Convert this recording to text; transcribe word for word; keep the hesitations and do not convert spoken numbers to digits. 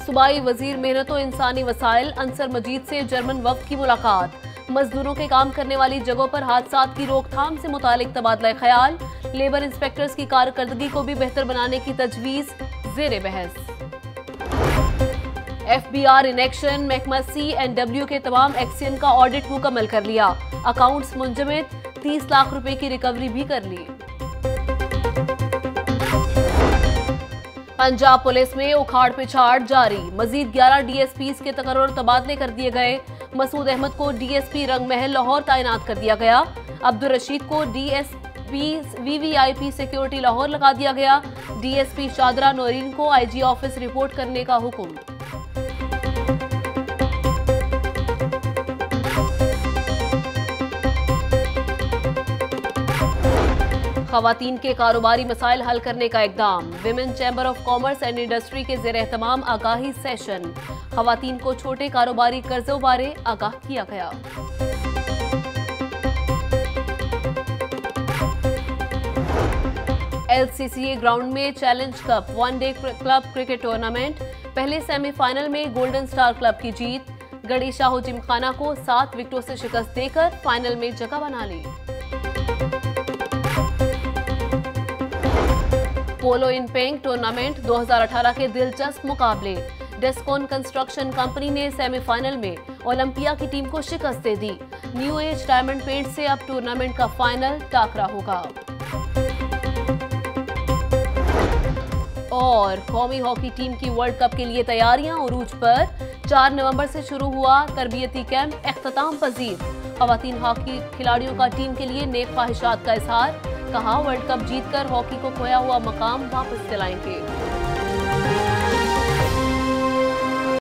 सूबाई वजीर मेहनत व इंसानी वसाइल अंसर मजीद से जर्मन वफ्द की मुलाकात। मजदूरों के काम करने वाली जगहों पर हादसात की रोकथाम से मुतालिक तबादला ख्याल। लेबर इंस्पेक्टर्स की कारकर्दगी को भी बेहतर बनाने की तजवीज जेर बहस। F B R in action, महकमा सी एंड डब्ल्यू के तमाम एक्सियन का ऑडिट मुकम्मल कर लिया। अकाउंट्स मुंजमद, तीस लाख रुपए की रिकवरी भी कर ली। पंजाब पुलिस में उखाड़ पिछाड़ जारी, मजीद ग्यारह डी एस पी के तकर्रुर तबादले कर दिए गए। मसूद अहमद को डी एस पी रंग महल लाहौर तैनात कर दिया गया। अब्दुल रशीद को D S P V V I P security Lahore लगा दिया गया। D S P Shahdara Noreen को आई जी ऑफिस रिपोर्ट करने का हुक्म। खवातीन के कारोबारी मसाइल हल करने का इकदाम। Women chamber of commerce and industry के ज़ेर एहतमाम आगाही सेशन। खवातीन को छोटे कारोबारी कर्जों बारे आगाह किया गया। L C C A ground में challenge cup one day club cricket tournament. पहले सेमीफाइनल में गोल्डन स्टार क्लब की जीत। गढ़ी शाहो जिमखाना को सात विकेटों से शिकस्त देकर फाइनल में जगह बना ली। पोलो इन पेंग टूर्नामेंट दो हज़ार अठारह के दिलचस्प मुकाबले। डेस्कॉन कंस्ट्रक्शन कंपनी ने सेमीफाइनल में ओलंपिया की टीम को शिकस्त दे दी। न्यू एज डायमंड पेंट से अब टूर्नामेंट का फाइनल टाकरा होगा। और कौमी हॉकी टीम की वर्ल्ड कप के लिए तैयारियां उरूज पर। चार नवंबर से शुरू हुआ तरबियती कैंप इख्तिताम पजीर। खवातीन हॉकी खिलाड़ियों का टीम के लिए नेक ख्वाहिशात का इजहार। कहा वर्ल्ड कप जीतकर हॉकी को खोया हुआ मकाम वापस दिलाएंगे।